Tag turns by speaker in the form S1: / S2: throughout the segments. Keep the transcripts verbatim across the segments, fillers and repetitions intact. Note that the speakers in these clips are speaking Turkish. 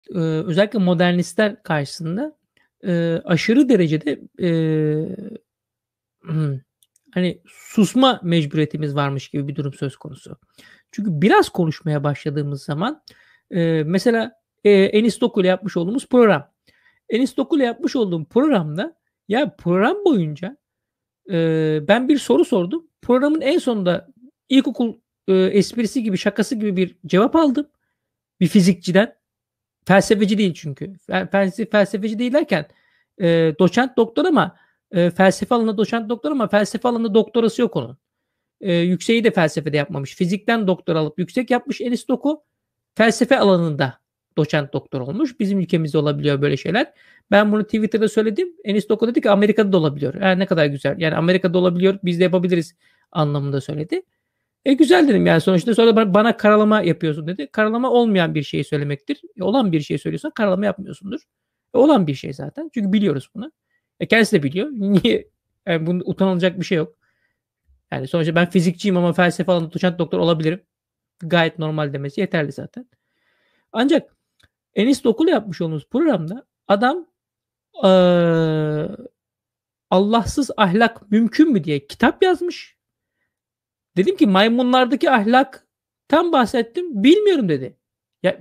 S1: Eee, özellikle modernistler karşısında, eee, aşırı derecede, eee, hımm, hani, susma mecburiyetimiz varmış gibi bir durum söz konusu. Çünkü biraz konuşmaya başladığımız zaman, eee, mesela, eee, Enis Dokku ile yapmış olduğumuz program. Enis Dokku ile yapmış olduğum programda, ya, program boyunca, eee, ben bir soru sordum. Programın en sonunda ilkokul, eee, esprisi gibi, şakası gibi bir cevap aldım bir fizikçiden. Felsefeci değil çünkü. Fel felse felsefeci değil derken, eee, doçent doktor ama, eee, felsefe alanında doçent doktor ama felsefe alanında doktorası yok onun. Eee, yükseği de felsefede yapmamış. Fizikten doktora alıp yüksek yapmış Enis Dokku. Felsefe alanında doçent doktor olmuş. Bizim ülkemizde olabiliyor böyle şeyler. Ben bunu Twitter'da söyledim. Enis Dokku dedi ki Amerika'da da olabiliyor. A, ne kadar güzel. Yani Amerika'da olabiliyor, biz de yapabiliriz anlamında söyledi. E, güzel dedim yani sonuçta. Sonra ba bana karalama yapıyorsun dedi. Karalama olmayan bir şeyi söylemektir. E, olan bir şeyi söylüyorsan karalama yapmıyorsundur. E, olan bir şey zaten. Çünkü biliyoruz bunu. E, kendisi de biliyor. Niye? Yani bunda utanılacak bir şey yok. Yani sonuçta ben fizikçiyim ama felsefe alanında doçent doktor olabilirim. Gayet normal demesi yeterli zaten. Ancak Enis Dokku'yla yapmış olduğumuz programda adam, eee, Allahsız ahlak mümkün mü diye kitap yazmış. Dedim ki maymunlardaki ahlaktan bahsettim. Bilmiyorum dedi. Ya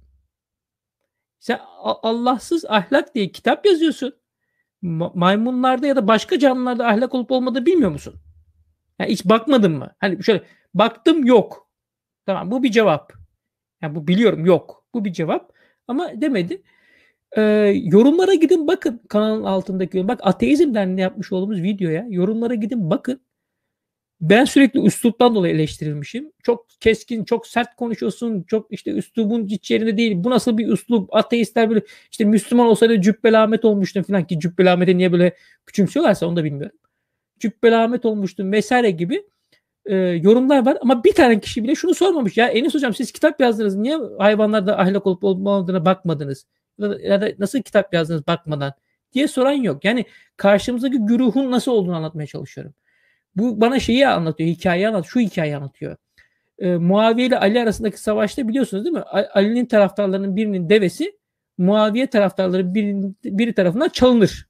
S1: sen A Allahsız ahlak diye kitap yazıyorsun. Ma maymunlarda ya da başka canlılarda ahlak olup olmadığını bilmiyor musun? Ya hiç bakmadın mı? Hani şöyle baktım yok. Tamam bu bir cevap. Ya bu biliyorum yok. Bu bir cevap ama demedi. Eee, yorumlara gidin bakın kanalın altındaki bak ateizmden yapmış olduğumuz videoya yorumlara gidin bakın. Ben sürekli üsluptan dolayı eleştirilmişim. Çok keskin, çok sert konuşuyorsun. Çok işte üslubun hiç yerinde değil. Bu nasıl bir üslup? Ateistler böyle işte Müslüman olsaydı Cübbeli Ahmet olmuştun filan ki Cübbeli Ahmet'i niye böyle küçümsüyorlarsa onu da bilmiyorum. Cübbeli Ahmet olmuştun vesaire gibi e, yorumlar var ama bir tane kişi bile şunu sormamış. Ya Enis hocam siz kitap yazdınız. Niye hayvanlarda ahlak olup olmadığına bakmadınız? Ya da, ya da nasıl kitap yazdınız bakmadan diye soran yok. Yani karşımızdaki güruhun nasıl olduğunu anlatmaya çalışıyorum. Bu bana şeyi anlatıyor, hikayeyi anlatıyor. Şu hikayeyi anlatıyor. Eee, Muaviye ile Ali arasındaki savaşta biliyorsunuz değil mi? Ali'nin taraftarlarının birinin devesi Muaviye taraftarları birinin, biri tarafından çalınır.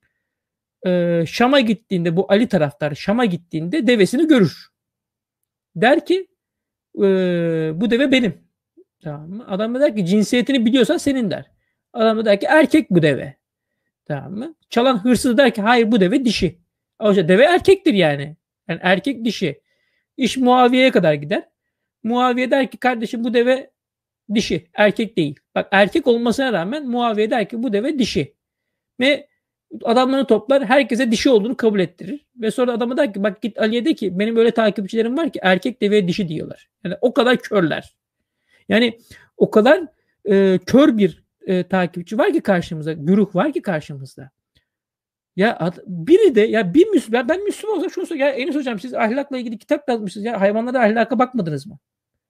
S1: Eee, Şam'a gittiğinde bu Ali taraftarı Şam'a gittiğinde devesini görür. Der ki eee, bu deve benim. Tamam mı? Adam da der ki cinsiyetini biliyorsan senin der. Adam da der ki erkek bu deve. Tamam mı? Çalan hırsız der ki hayır bu deve dişi. Oysa deve erkektir yani. Yani erkek dişi. İş Muaviye'ye kadar gider. Muaviye der ki kardeşim bu deve dişi. Erkek değil. Bak erkek olmasına rağmen Muaviye der ki bu deve dişi. Ve adamlarını toplar herkese dişi olduğunu kabul ettirir. Ve sonra adama der ki bak git Ali'ye de ki benim öyle takipçilerim var ki erkek deveye dişi diyorlar. Yani o kadar körler. Yani o kadar e, kör bir e, takipçi var ki karşımızda. Güruh var ki karşımızda. Ya ad, biri de ya bir Müslüman ben Müslüman olsam şunu söyleyeyim. Ya Enis hocam siz ahlakla ilgili kitap yazmışsınız. Ya hayvanlara ahlaka bakmadınız mı?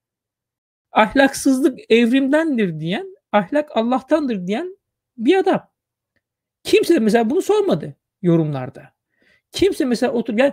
S1: Ahlaksızlık evrimdendir diyen, ahlak Allah'tandır diyen bir adam. Kimse mesela bunu sormadı yorumlarda. Kimse mesela otur gel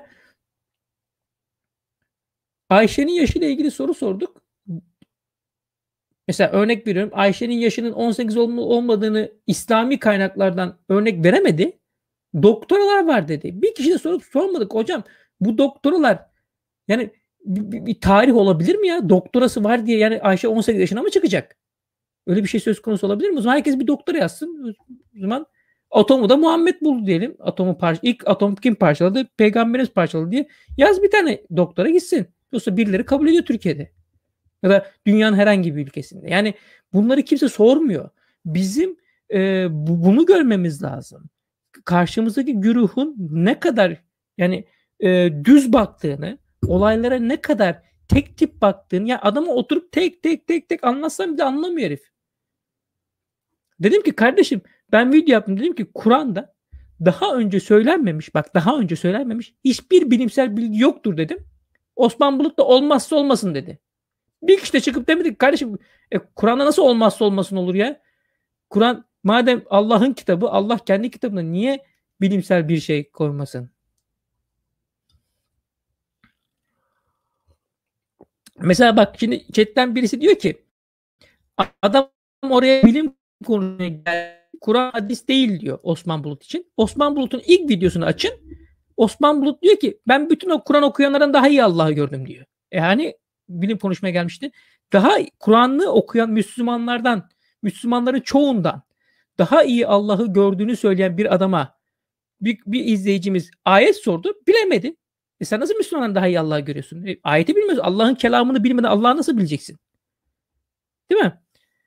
S1: Ayşe'nin yaşıyla ilgili soru sorduk. Mesela örnek veriyorum Ayşe'nin yaşının on sekiz olmadığını İslami kaynaklardan örnek veremedi. Doktoralar var dedi. Bir kişi de sorup sormadık hocam. Bu doktoralar yani bir, bir, bir tarih olabilir mi ya? Doktorası var diye yani Ayşe on sekiz yaşına mı çıkacak? Öyle bir şey söz konusu olabilir mi? O zaman herkes bir doktora yazsın. O zaman atomu da Muhammed buldu diyelim. Atomu parça ilk atom kim parçaladı? Peygamberimiz parçaladı diye. Yaz bir tane doktora gitsin. Yoksa birileri kabul ediyor Türkiye'de. Ya da dünyanın herhangi bir ülkesinde. Yani bunları kimse sormuyor. Bizim e, bu, bunu görmemiz lazım. Karşımızdaki güruhun ne kadar yani e, düz baktığını, olaylara ne kadar tek tip baktığını ya adama oturup tek tek tek tek anlatsam bir de anlamıyor herif. Dedim ki kardeşim ben video yaptım dedim ki Kur'an'da daha önce söylenmemiş bak daha önce söylenmemiş hiçbir bilimsel bilgi yoktur dedim. Osman Bulut da olmazsa olmasın dedi. Bir kişi de çıkıp demedi ki kardeşim e, Kur'an'da nasıl olmazsa olmasın olur ya? Kur'an madem Allah'ın kitabı Allah kendi kitabına niye bilimsel bir şey koymasın? Mesela bak şimdi chatten birisi diyor ki adam oraya bilim konuşmaya geldi. Kur'an hadis değil diyor Osman Bulut için. Osman Bulut'un ilk videosunu açın. Osman Bulut diyor ki ben bütün o Kur'an okuyanlardan daha iyi Allah'ı gördüm diyor. E hani bilim konuşmaya gelmişti. Daha Kur'an'ı okuyan Müslümanlardan, Müslümanların çoğundan daha iyi Allah'ı gördüğünü söyleyen bir adama bir, bir izleyicimiz ayet sordu. Bilemedi. E sen nasıl Müslümanlardan daha iyi Allah'ı görüyorsun? E, ayeti bilmiyorsun. Allah'ın kelamını bilmeden Allah'ı nasıl bileceksin? Değil mi?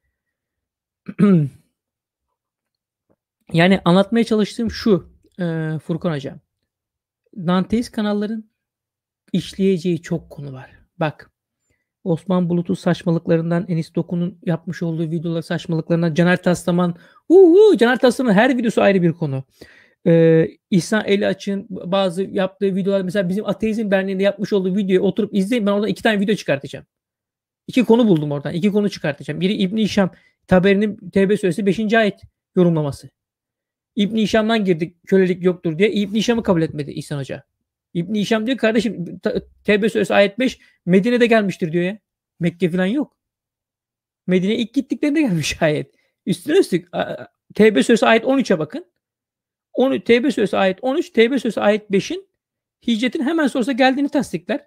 S1: Yani anlatmaya çalıştığım şu e, Furkan Hocam. Danteist kanalların işleyeceği çok konu var. Bak Osman Bulut'un saçmalıklarından, Enis Doku'nun yapmış olduğu videolar saçmalıklarından, Caner Taslaman, uuu, Caner Taslaman'ın her videosu ayrı bir konu. Ee, İhsan Eli Açık'ın bazı yaptığı videolar, mesela bizim Ateizm Derneği'nde yapmış olduğu videoyu oturup izleyin, ben oradan iki tane video çıkartacağım. İki konu buldum oradan. İki konu çıkartacağım. Biri İbn-i Hişam Taberi'nin Tevbe Suresi beşinci ayet yorumlaması. İbn-i Hişam'dan girdik kölelik yoktur diye. İbn-i Hişam'ı kabul etmedi İhsan Hoca. İbn-i Hişam diyor kardeşim Tevbe Suresi ayet beş Medine'de gelmiştir diyor ya. Mekke falan yok. Medine'ye ilk gittiklerinde gelmiş ayet. Üstüne üstlük Tevbe Suresi ayet on üçe bakın. on üç, Tevbe Suresi ayet on üç, Tevbe Suresi ayet beşin hicretin hemen sonrasında geldiğini tasdikler.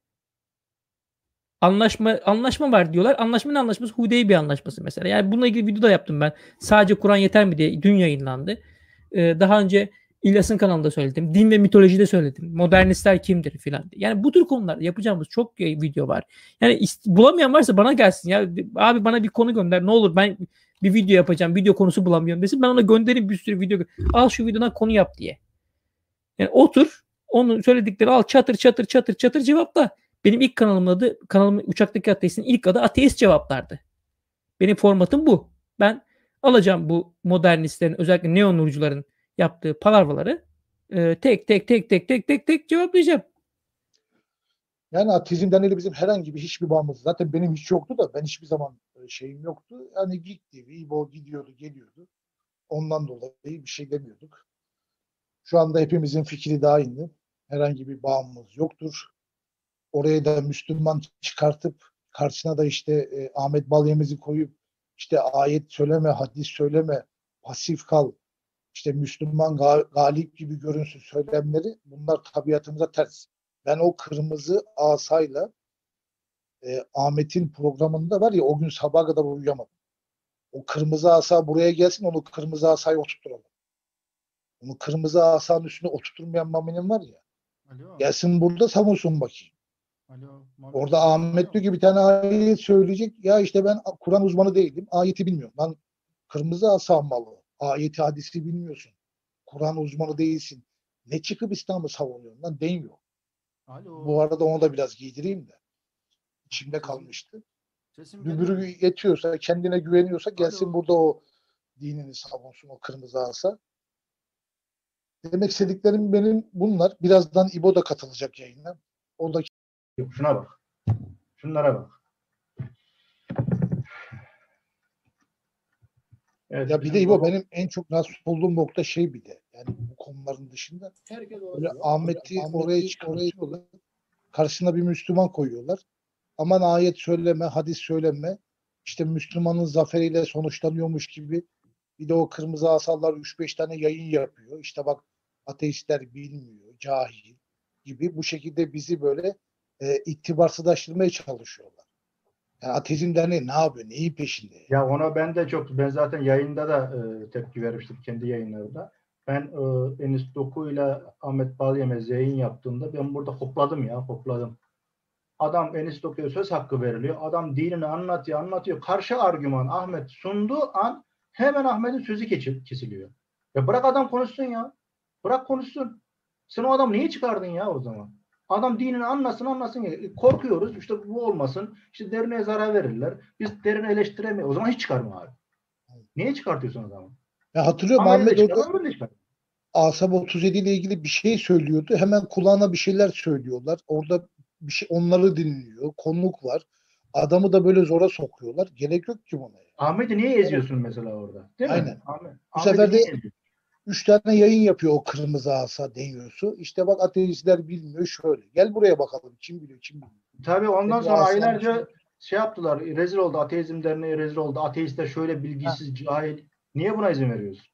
S1: Anlaşma anlaşma var diyorlar. Anlaşmanın anlaşması Hudeybiye anlaşması mesela. Yani bununla ilgili video da yaptım ben. Sadece Kur'an yeter mi diye dün yayınlandı. Ee, daha önce İlyas'ın kanalında söyledim. Din ve mitolojide söyledim. Modernistler kimdir filan. Yani bu tür konularda yapacağımız çok video var. Yani bulamayan varsa bana gelsin ya. Abi bana bir konu gönder. Ne olur ben bir video yapacağım. Video konusu bulamıyorum desin. Ben ona göndereyim bir sürü video. Al şu videodan konu yap diye. Yani otur. Onun söyledikleri al çatır çatır çatır çatır cevapla. Benim ilk kanalımın adı, kanalımın Uçaktaki Ateist'in ilk adı Ateist Cevaplardı. Benim formatım bu. Ben alacağım bu modernistlerin, özellikle neonurcuların yaptığı palavraları e, tek tek tek tek tek tek tek cevaplayacağım.
S2: Yani Ateizm Derneği'yle bizim herhangi bir hiçbir bağımız. Zaten benim hiç yoktu da ben hiçbir zaman şeyim yoktu. Yani Geek T V, İbo gidiyordu, geliyordu. Ondan dolayı bir şey demiyorduk. Şu anda hepimizin fikri de aynı. Herhangi bir bağımız yoktur. Oraya da Müslüman çıkartıp karşısına da işte e, Ahmet Balyemiz'i koyup işte ayet söyleme, hadis söyleme, pasif kal, işte Müslüman ga- galip gibi görünsün söylemleri, bunlar tabiatımıza ters. Ben o kırmızı asayla e, Ahmet'in programında var ya, o gün sabaha kadar uyuyamadım. O kırmızı asa buraya gelsin, onu kırmızı asayı oturtturalım. Onu kırmızı asanın üstüne oturtturmayan Mami'nin var ya. Alo. Gelsin burada savunsun bakayım. Alo, orada Ahmet diyor ki bir tane ayet söyleyecek. Ya işte ben Kur'an uzmanı değilim. Ayeti bilmiyorum. Lan kırmızı asa malı. Ayeti hadisi bilmiyorsun. Kur'an uzmanı değilsin. Ne çıkıp İslam'ı savunuyorsun lan, demiyor. Alo. Bu arada onu da biraz giydireyim de. İçimde kalmıştı. Dübürü yetiyorsa, kendine güveniyorsa gelsin. Alo. Burada o dinini savunsun, o kırmızı asa. Demek istediklerim benim bunlar. Birazdan İbo da katılacak yayına. Oradaki
S3: şuna bak. Şunlara bak.
S2: Evet, ya bir de İbo, benim en çok rahatsız olduğum nokta şey bir de. Yani bu konuların dışında böyle Ahmet'i oraya çıkartıyorlar. Karşısına bir Müslüman koyuyorlar. Aman ayet söyleme, hadis söyleme. İşte Müslümanın zaferiyle sonuçlanıyormuş gibi. Bir de o kırmızı asallar üç beş tane yayın yapıyor. İşte bak ateistler bilmiyor, cahil gibi, bu şekilde bizi böyle e, itibarsızlaştırmaya çalışıyorlar. Yani Ateizm Derneği ne yapıyor? Neyin peşinde?
S3: Ya ona ben de çok, ben zaten yayında da e, tepki vermiştim kendi yayınlarımda. Ben e, Enis Doku ile Ahmet Balyemez yayın yaptığımda ben burada hopladım ya, hopladım. Adam Enis Doku'ya söz hakkı veriliyor. Adam dinini anlatıyor, anlatıyor. Karşı argüman Ahmet sunduğu an hemen Ahmet'in sözü kesiliyor. Ya bırak adam konuşsun ya. Bırak konuşsun. Sen o adamı niye çıkardın ya o zaman? Adam dinini anlasın anlasın ya. Korkuyoruz. İşte bu olmasın. İşte derneğe zarar verirler. Biz derneği eleştiremeyiz. O zaman hiç çıkarma abi. Niye çıkartıyorsun adamı?
S2: Ya hatırlıyorum Ahmet orada Asab otuz yedi ile ilgili bir şey söylüyordu. Hemen kulağına bir şeyler söylüyorlar. Orada bir şey, onları dinliyor. Konuk var. Adamı da böyle zora sokuyorlar. Gerek yok ki buna.
S3: Ahmet'i niye eziyorsun mesela orada? Değil
S2: Aynen.
S3: mi? Ahmet,
S2: bu sefer de üç tane yayın yapıyor o kırmızı asa deniyorsu. İşte bak ateistler bilmiyor şöyle. Gel buraya bakalım. Kim biliyor, kim biliyor.
S3: Tabii ondan
S2: Peki,
S3: sonra aylarca şey yaptılar, rezil oldu, ateizm derneği rezil oldu, ateistler şöyle bilgisiz, cahil. Niye buna izin veriyorsun?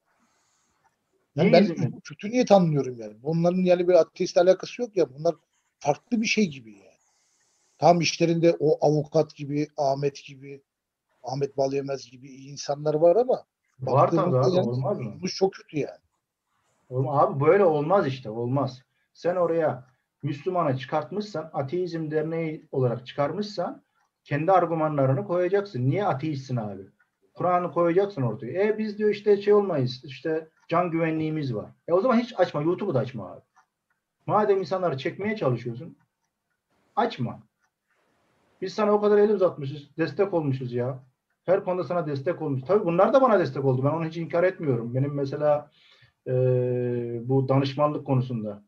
S3: Niye
S2: Yani ben
S3: izin veriyorsun?
S2: kötü niyet anlıyorum yani. Bunların yani bir ateistle alakası yok ya. Bunlar farklı bir şey gibi yani. Tam işlerinde o avukat gibi, Ahmet gibi, Ahmet Balyemez gibi iyi insanlar var ama
S3: Var tabii
S2: baktığımızda
S3: abi,
S2: yani
S3: olmaz mı?
S2: durumumuz çok kötü yani.
S3: Oğlum abi böyle olmaz işte, olmaz. Sen oraya Müslümanı çıkartmışsan, ateizm derneği olarak çıkarmışsan kendi argümanlarını koyacaksın. Niye ateistsin abi? Kur'an'ı koyacaksın ortaya. E biz diyor işte şey olmayız, işte can güvenliğimiz var. E o zaman hiç açma, YouTube'u da açma abi. Madem insanları çekmeye çalışıyorsun, açma. Biz sana o kadar el uzatmışız, destek olmuşuz ya. Her konuda sana destek olmuş. Tabii bunlar da bana destek oldu. Ben onu hiç inkar etmiyorum. Benim mesela e, bu danışmanlık konusunda,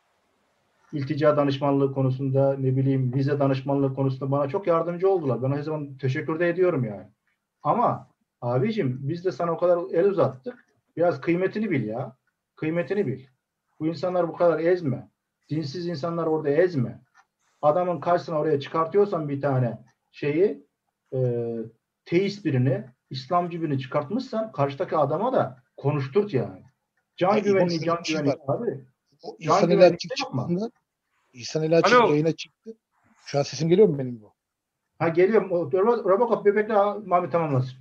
S3: iltica danışmanlığı konusunda, ne bileyim vize danışmanlığı konusunda bana çok yardımcı oldular. Ben her zaman teşekkür de ediyorum yani. Ama abicim biz de sana o kadar el uzattık. Biraz kıymetini bil ya. Kıymetini bil. Bu insanlar bu kadar ezme. Dinsiz insanlar orada ezme. Adamın karşısına oraya çıkartıyorsan bir tane şeyi e, teist birini, İslamcı birini çıkartmışsan karşıdaki adama da konuşturt yani.
S2: Ya
S3: Can
S2: İbo
S3: güvenliği,
S2: şöyle
S3: can
S2: bir şey
S3: güvenliği
S2: var.
S3: abi.
S2: O
S3: Can
S2: İhsan Ali
S3: güvenliği
S2: Açık
S3: de yapma.
S2: çıktığında İhsan Ali Açık
S1: Alo.
S2: yayına çıktı. Şu an sesim geliyor mu benim bu?
S3: Ha geliyorum. O, Robo- Robocop bebekle Mami tamamlasın.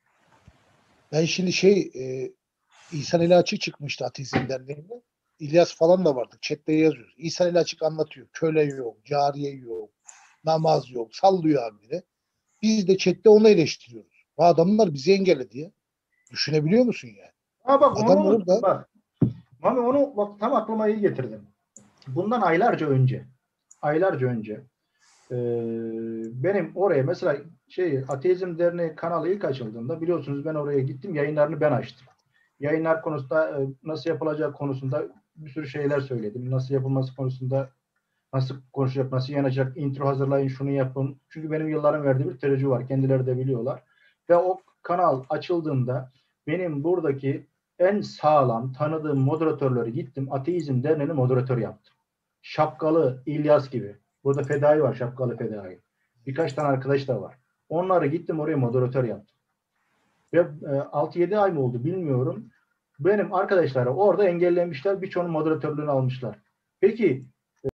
S2: Ben şimdi şey e, İhsan Ali Açık çıkmıştı Ateizm Derneği'nde. İlyas falan da vardı. Chat'te yazıyoruz. İhsan Ali Açık anlatıyor. Köle yok, cariye yok, namaz yok. Sallıyor abi. Biz de chatte onu eleştiriyoruz. Bu adamlar bizi engelledi ya. Düşünebiliyor musun yani?
S3: Ha bak onu
S2: Adam
S3: unuttum
S2: orada
S3: bak. Mami onu bak tam aklıma iyi getirdin. Bundan aylarca önce aylarca önce e, benim oraya mesela şey Ateizm Derneği kanalı ilk açıldığında biliyorsunuz ben oraya gittim, yayınlarını ben açtım. Yayınlar konusunda e, nasıl yapılacak konusunda bir sürü şeyler söyledim. Nasıl yapılması konusunda nasıl konuşacak, nasıl yanacak, intro hazırlayın, şunu yapın. Çünkü benim yılların verdiği bir tereccüh var. Kendileri de biliyorlar. Ve o kanal açıldığında benim buradaki en sağlam tanıdığım moderatörleri gittim. Ateizm Derneği'ni moderatör yaptım. Şapkalı İlyas gibi. Burada Fedai var, Şapkalı Fedai. Birkaç tane arkadaş da var. Onları gittim oraya moderatör yaptım. Ve e, altı yedi ay mı oldu bilmiyorum. Benim arkadaşları orada engellemişler. Birçoğunun moderatörlüğünü almışlar. Peki